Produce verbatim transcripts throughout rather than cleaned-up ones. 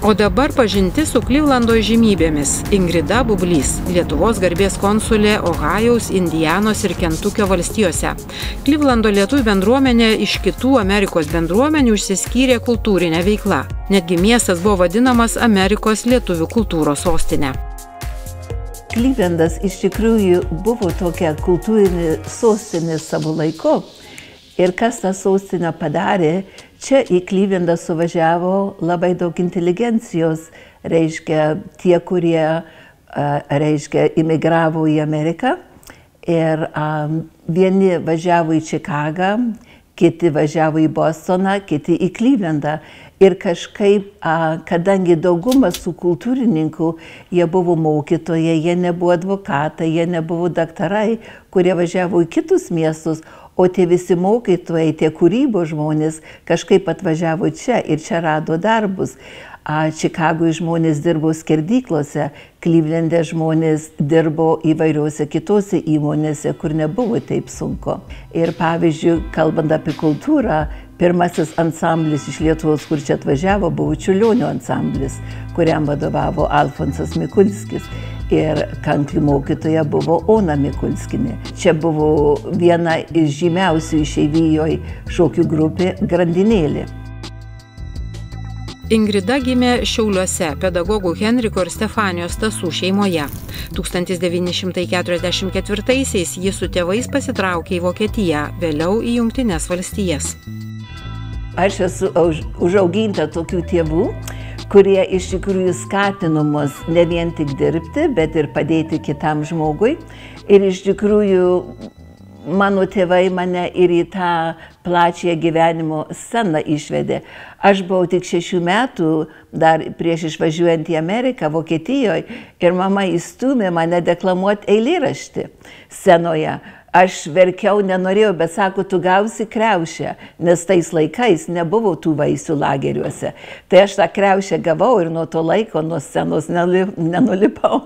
O dabar pažinti su Klivlando įžymybėmis. Ingrida Bublys, Lietuvos garbės konsulė Ohajaus, Indianos ir Kentukio valstijose. Klivlando lietuvių bendruomenė iš kitų Amerikos bendruomenių išsiskyrė kultūrinę veiklą. Netgi miestas buvo vadinamas Amerikos lietuvių kultūros sostinė. Klivlandas iš tikrųjų buvo tokia kultūrinė sostinė savo laiku. Ir kas tą sostinę padarė, čia į Klivlandą suvažiavo labai daug inteligencijos, reiškia tie, kurie, reiškia, imigravo į Ameriką. Ir um, vieni važiavo į Čikagą, kiti važiavo į Bostoną, kiti į Klivlandą. Ir kažkaip, kadangi dauguma su kultūrininkų, jie buvo mokytojai, jie nebuvo advokatai, jie nebuvo daktarai, kurie važiavo į kitus miestus, o tie visi mokytojai, tie kūrybos žmonės kažkaip atvažiavo čia ir čia rado darbus. Čikagoje žmonės dirbo skerdyklose, Klivlande žmonės dirbo įvairiuose kitose įmonėse, kur nebuvo taip sunku. Ir pavyzdžiui, kalbant apie kultūrą, pirmasis ansamblis iš Lietuvos, kur čia atvažiavo, buvo Čiurlionio ansamblis, kuriam vadovavo Alfonsas Mikulskis. Ir kanklių mokytoja buvo Ona Mikulskinė. Čia buvo viena iš žymiausių išeivijoje šokių grupė Grandinėlė. Ingrida gimė Šiauliuose pedagogų Henriko ir Stefanijos Stasų šeimoje. tūkstantis devyni šimtai keturiasdešimt ketvirtaisiais ji su tėvais pasitraukė į Vokietiją, vėliau į Jungtines valstijas. Aš esu užauginta tokių tėvų, kurie iš tikrųjų skatino mus ne vien tik dirbti, bet ir padėti kitam žmogui. Ir iš tikrųjų mano tėvai mane ir į tą plačią gyvenimo sceną išvedė. Aš buvau tik šešių metų, dar prieš išvažiuojant į Ameriką, Vokietijoje, ir mama įstūmė mane deklamuoti eilėraštį scenoje. Aš verkiau, nenorėjau, bet sako, tu gausi kriaušę, nes tais laikais nebuvo tų vaisių lageriuose. Tai aš tą kriaušę gavau ir nuo to laiko, nuo scenos nenulipau.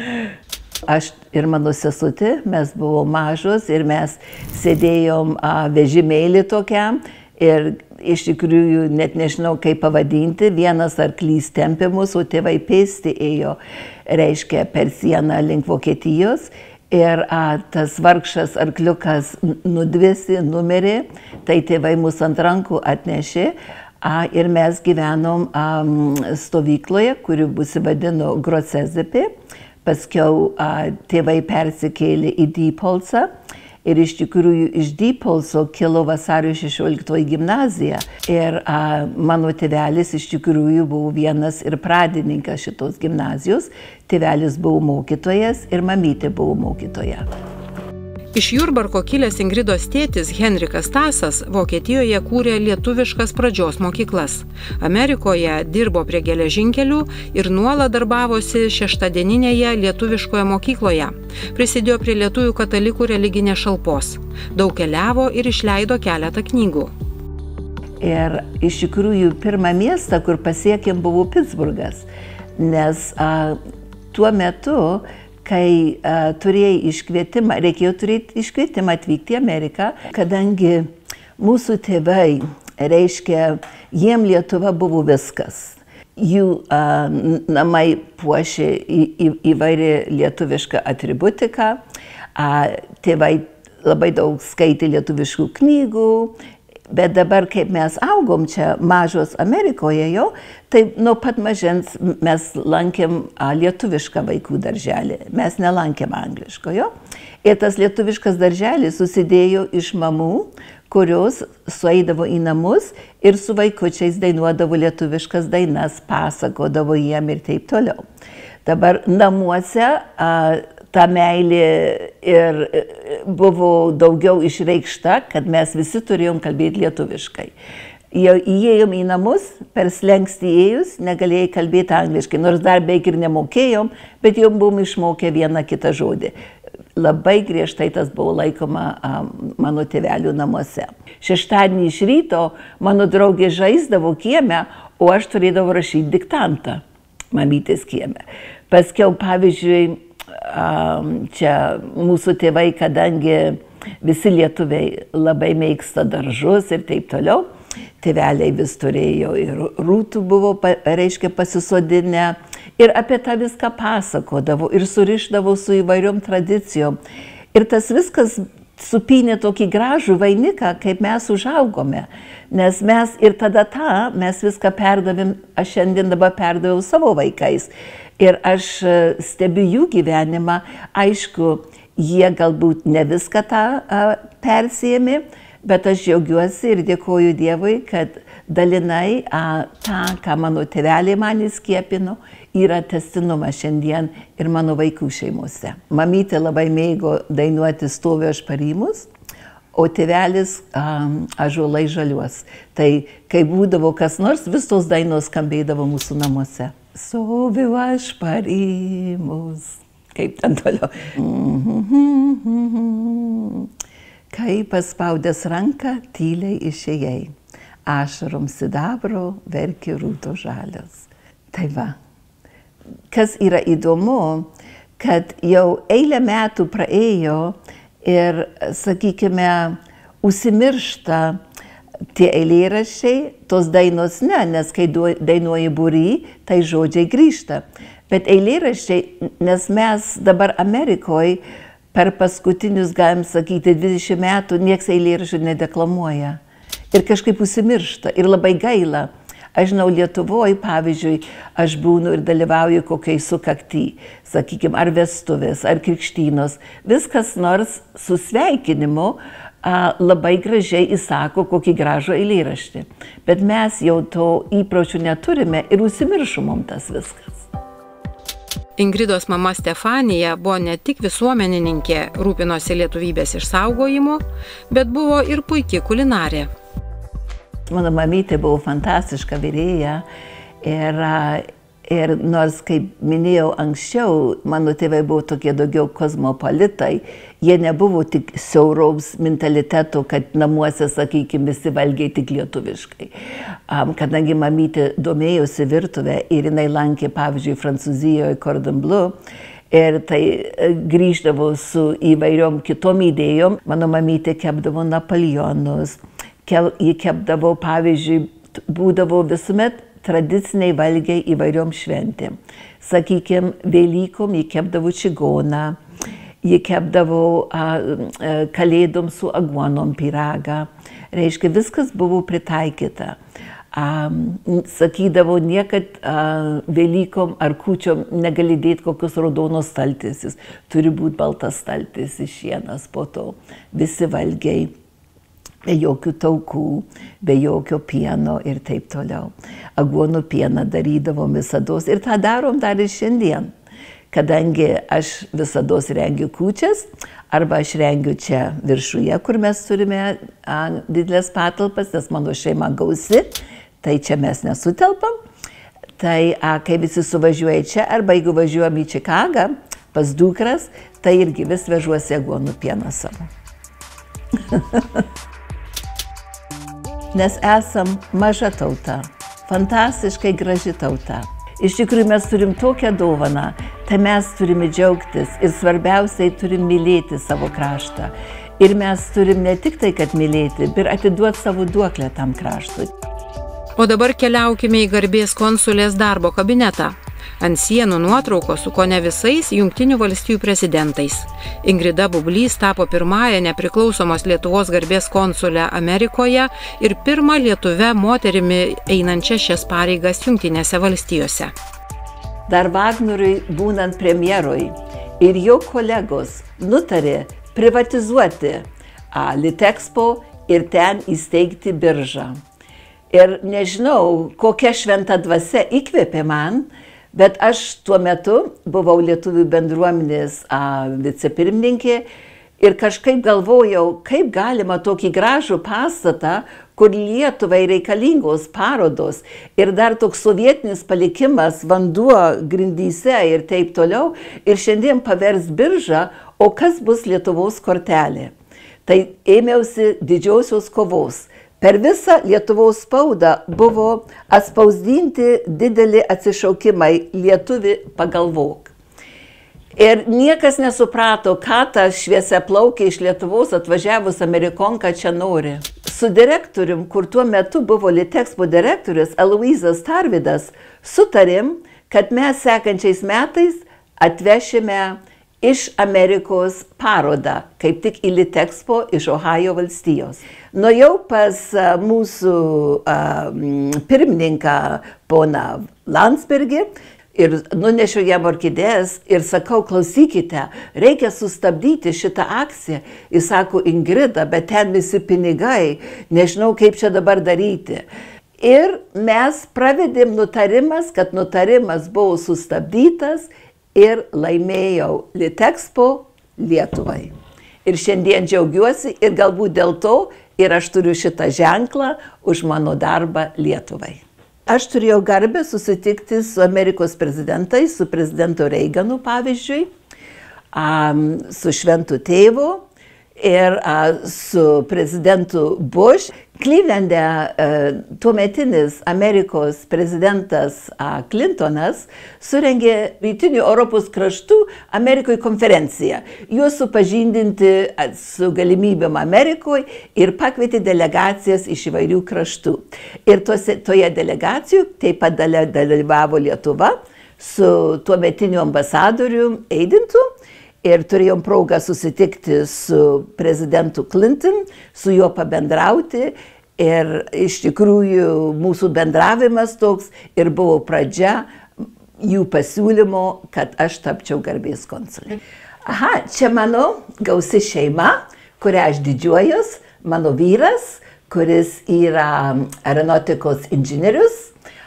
Aš ir mano sesutė, mes buvom mažos ir mes sėdėjom vežimėlį tokiam ir iš tikrųjų net nežinau, kaip pavadinti, vienas arklys tempė mus, o tėvai pėsti ėjo, reiškia, per sieną link Vokietijos. Ir a, tas vargšas arkliukas nudvėsi, numirė, tai tėvai mus ant rankų atnešė a, ir mes gyvenom a, stovykloje, kuri vadino Grocezepė. Paskiau a, tėvai persikėlė į Dypolsą ir iš tikrųjų iš Dypolso kilo Vasario šešioliktoji gimnazija. Ir a, mano tėvelis iš tikrųjų buvo vienas ir pradininkas šitos gimnazijos. Tėvelis buvo mokytojas ir mamytė buvo mokytoja. Iš Jurbarko kilęs Ingridos tėtis Henrikas Stasas Vokietijoje kūrė lietuviškas pradžios mokyklas. Amerikoje dirbo prie geležinkelių ir nuolat darbavosi šeštadieninėje lietuviškoje mokykloje. Prisidėjo prie lietuvių katalikų religinės šalpos. Daug keliavo ir išleido keletą knygų. Ir iš tikrųjų pirmą miestą, kur pasiekėm, buvo Pitsburgas, nes a, tuo metu, kai a, turėjai iškvietimą, reikėjo turėti iškvietimą atvykti į Ameriką, kadangi mūsų tėvai, reiškia, jiem Lietuva buvo viskas. Jų a, namai puošė į, į, įvairią lietuvišką atributiką, a, tėvai labai daug skaitė lietuviškų knygų. Bet dabar, kaip mes augom čia mažos Amerikoje jau, tai nuo pat mažens mes lankėm lietuvišką vaikų darželį. Mes nelankėm angliškojo. Ir tas lietuviškas darželis susidėjo iš mamų, kurios sueidavo į namus ir su vaikučiais dainuodavo lietuviškas dainas, pasakodavo jiem ir taip toliau. Dabar namuose a, ta meilė ir buvo daugiau išreikšta, kad mes visi turėjom kalbėti lietuviškai. Jau įėjom į namus, per slenkstį įėjus, negalėjai kalbėti angliškai, nors dar beveik ir nemokėjom, bet jau buvom išmokę vieną kitą žodį. Labai griežtai tas buvo laikoma a, mano tėvelių namuose. Šeštadienį iš ryto mano draugė žaisdavo kieme, o aš turėdavau rašyti diktantą mamytės kieme. Paskiau, pavyzdžiui, čia mūsų tėvai, kadangi visi lietuviai labai mėgsta daržus ir taip toliau, tėveliai vis turėjo ir rūtų buvo, reiškia, pasisodinę. Ir apie tą viską pasakodavo ir surišdavo su įvairiom tradicijom. Ir tas viskas supynė tokį gražų vainiką, kaip mes užaugome. Nes mes ir tada tą, mes viską perdavėm, aš šiandien dabar perdaviau savo vaikais. Ir aš stebiu jų gyvenimą, aišku, jie galbūt ne viską tą persijėmė, bet aš džiaugiuosi ir dėkoju Dievui, kad dalinai a, tą, ką mano tėveliai man įskiepino, yra tęstinumas šiandien ir mano vaikų šeimose. Mamytė labai mėgo dainuoti Stoviu aš parimus, o tėvelis um, Ąžuolai žaliuos. Tai kai būdavo kas nors, vis tos dainos skambėdavo mūsų namuose. Stoviu aš parimus. Kaip ten toliau. Kai paspaudęs ranką, tyliai išėjai. Ašarom sidabro verki rūto žalios. Tai va. Kas yra įdomu, kad jau eilę metų praėjo ir, sakykime, užsimiršta tie eilėraščiai, tos dainos ne, nes kai dainuoji būry, tai žodžiai grįžta. Bet eilėraščiai, nes mes dabar Amerikoje per paskutinius, galim sakyti, dvidešimt metų nieks eilėraščių nedeklamuoja. Ir kažkaip užsimiršta ir labai gaila. Aš žinau, Lietuvoje, pavyzdžiui, aš būnu ir dalyvauju kokiai sukakty, sakykime, ar vestuvės, ar krikštynos. Viskas nors su sveikinimu a, labai gražiai įsako kokį gražų eilėraštį. Bet mes jau to įpročių neturime ir užsimiršomom tas viskas. Ingridos mama Stefanija buvo ne tik visuomenininkė, rūpinosi lietuvybės išsaugojimu, bet buvo ir puiki kulinarė. Mano mamytė buvo fantastiška virėja ir, ir nors, kaip minėjau anksčiau, mano tėvai buvo tokie daugiau kosmopolitai, jie nebuvo tik siauraus mentaliteto, kad namuose, sakykime, visi valgiai tik lietuviškai. Um, kadangi mamytė domėjosi virtuvę ir jinai lankė, pavyzdžiui, Prancūzijoje Cordon Bleu, ir tai grįždavo su įvairiom kitom idėjom. Mano mamytė kepdavo Napoleonus. Jį kepdavo, pavyzdžiui, būdavo visuomet tradiciniai valgiai įvairiom šventėm. Sakykime, Velykom jį kepdavo čigoną, jį kepdavo a, a, kalėdom su aguonom pyragą. Reiškia, viskas buvo pritaikyta. A, sakydavo, niekad a, Velykom ar kūčiom negali dėti kokios raudonos staltiesės. Turi būti baltas staltiesės, šienas po to. Visi valgiai. Be jokių taukų, be jokio pieno ir taip toliau. Aguonų pieną darydavom visados ir tą darom dar ir šiandien. Kadangi aš visados rengiu kūčias, arba aš rengiu čia viršuje, kur mes turime a, didelės patalpas, nes mano šeima gausi, tai čia mes nesutelpam. Tai a, kai visi suvažiuoja čia, arba jeigu važiuojam į Čikagą pas dukras, tai irgi vis vežuosi aguonų pieną savo. Nes esam maža tauta, fantastiškai graži tauta. Iš tikrųjų mes turim tokią dovaną, tai mes turime džiaugtis ir svarbiausiai turim mylėti savo kraštą. Ir mes turim ne tik tai, kad mylėti, bet atiduoti savo duoklę tam kraštui. O dabar keliaukime į garbės konsulės darbo kabinetą. Ant sienų nuotraukos su kone visais Jungtinių valstijų prezidentais. Ingrida Bublys tapo pirmąją nepriklausomos Lietuvos garbės konsulę Amerikoje ir pirmą lietuvę moterimi einančią šias pareigas Jungtinėse valstijose. Dar Vagnoriui būnant premjerui ir jo kolegos nutarė privatizuoti a, Litexpo ir ten įsteigti biržą. Ir nežinau, kokia šventa dvasia įkvėpė man, bet aš tuo metu buvau lietuvių bendruomenės a, vicepirmininkė ir kažkaip galvojau, kaip galima tokį gražų pastatą, kur Lietuvai reikalingos parodos ir dar toks sovietinis palikimas, vanduo grindyse ir taip toliau, ir šiandien pavers biržą, o kas bus Lietuvos kortelė. Tai ėmiausi didžiosios kovos. Per visą Lietuvos spaudą buvo atspausdinti dideli atsišaukimai Lietuvi pagalvok. Ir niekas nesuprato, ką ta šviesiaplaukė iš Lietuvos atvažiavus Amerikonka čia nori. Su direktorium, kur tuo metu buvo Litexpo direktorius Aloyzas Tarvydas, sutarėm, kad mes sekančiais metais atvešime iš Amerikos parodą, kaip tik į Litexpo iš Ohajo valstijos. Nuėjau pas mūsų uh, pirmininką poną Landsbergį, ir nunešiau jam orkidėjas ir sakau, klausykite, reikia sustabdyti šitą akciją. Jis sako, Ingrida, bet ten visi pinigai, nežinau, kaip čia dabar daryti. Ir mes pravedėm nutarimas, kad nutarimas buvo sustabdytas ir laimėjau Litexpo Lietuvai. Ir šiandien džiaugiuosi ir galbūt dėl to ir aš turiu šitą ženklą už mano darbą Lietuvai. Aš turėjau garbę susitikti su Amerikos prezidentais, su prezidentu Reaganu pavyzdžiui, su šventu tėvu ir su prezidentu Bush. Clevelande tuometinis Amerikos prezidentas Clintonas surengė Rytinių Europos kraštų Amerikoje konferenciją. Juos supažindinti su galimybėm Amerikoje ir pakvietė delegacijas iš įvairių kraštų. Ir tose, toje delegacijoje taip pat dalyvavo Lietuva su tuometiniu ambasadoriu Eidintu. Ir turėjom progą susitikti su prezidentu Clinton, su juo pabendrauti. Ir iš tikrųjų mūsų bendravimas toks ir buvo pradžia jų pasiūlymo, kad aš tapčiau garbės konsulė. Aha, čia mano gausi šeima, kurią aš didžiuojus, mano vyras, kuris yra aeronautikos inžinierius.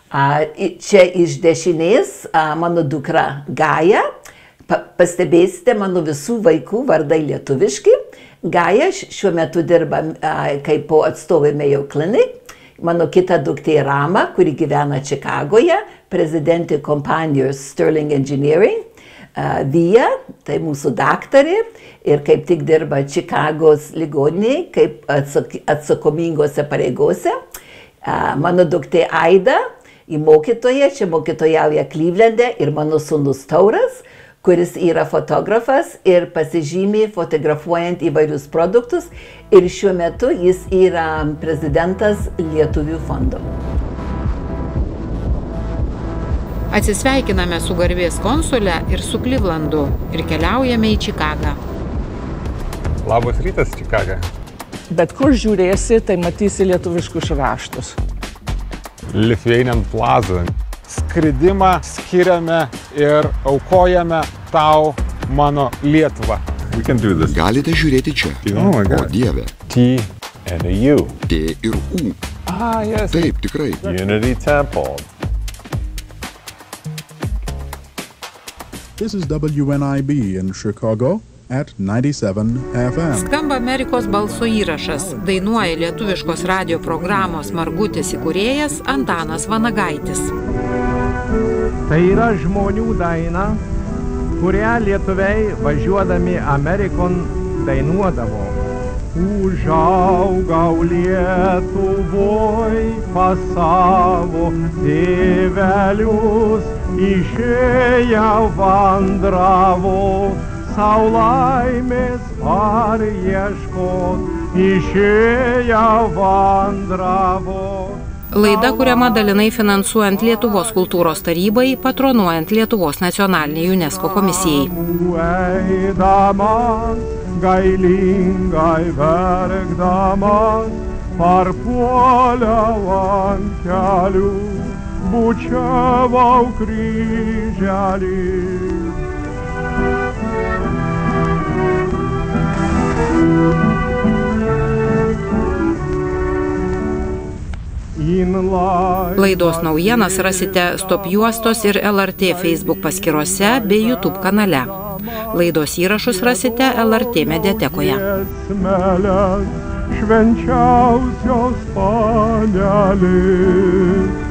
Čia iš dešinės mano dukra Gaja. Pastebėsite mano visų vaikų vardai lietuviški. Gaja šiuo metu dirba kaip po atstovai Mayo Clinic. Mano kita duktė Rama, kuri gyvena Čikagoje, prezidentė kompanijos Sterling Engineering. Vija, tai mūsų daktarė ir kaip tik dirba Čikagos ligoninėje, kaip atsakomingose pareigose. Mano duktė Aida, į mokytoją, čia mokytojauja Clevelande ir mano sūnus Tauras, kuris yra fotografas ir pasižymė fotografuojant įvairius produktus ir šiuo metu jis yra prezidentas Lietuvių fondo. Atsisveikiname su garbės konsule ir su Clevelandu ir keliaujame į Čikagą. Labas rytas, Čikaga. Bet kur žiūrėsi, tai matysi lietuviškus raštus. Lithuanian Plaza. Skridimą skiriame ir aukojame tau, mano Lietuvą. Galite žiūrėti čia. Oh my God. O Dieve. T and a U. T ir U. Ah, yes. Taip, tikrai. Unity Temple. This is W N I B in Chicago at ninety-seven F M. Skamba Amerikos balso įrašas. Dainuoja lietuviškos radio programos Margutis įkūrėjas Antanas Vanagaitis. Tai yra žmonių daina, kurią lietuviai važiuodami Amerikon dainuodavo. Užaugau Lietuvoj pas savo tėvelius, išėjau vandravo, sau laimės ar ieškot, išėjau vandravo. Laida kuriama dalinai finansuojant Lietuvos kultūros tarybai, patronuojant Lietuvos nacionalinei UNESCO komisijai. Eidamas, gailingai verkdamas, parpuoliau ant kelių, bučiavau kryželį. Laidos naujienas rasite Stop juostos ir L R T Facebook paskyrose bei YouTube kanale. Laidos įrašus rasite L R T mediatekoje. Švenčiausios panelės.